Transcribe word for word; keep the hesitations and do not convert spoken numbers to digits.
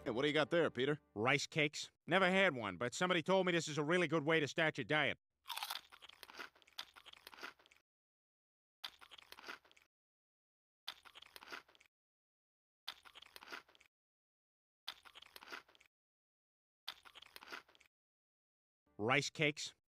Hey, what do you got there, Peter? Rice cakes? Never had one, but somebody told me this is a really good way to start your diet. Rice cakes?